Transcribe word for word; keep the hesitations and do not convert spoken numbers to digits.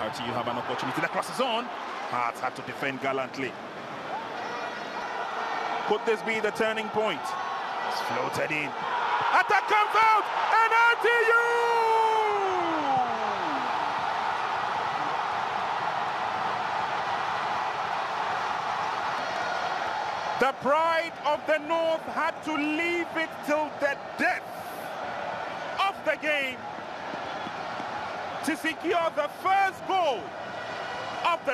R T, you have an opportunity. The cross is on. Hearts had to defend gallantly. Could this be the turning point? It's floated in. Attack comes out, and R T U! The pride of the North had to leave it till the death of the game to secure the first goal of the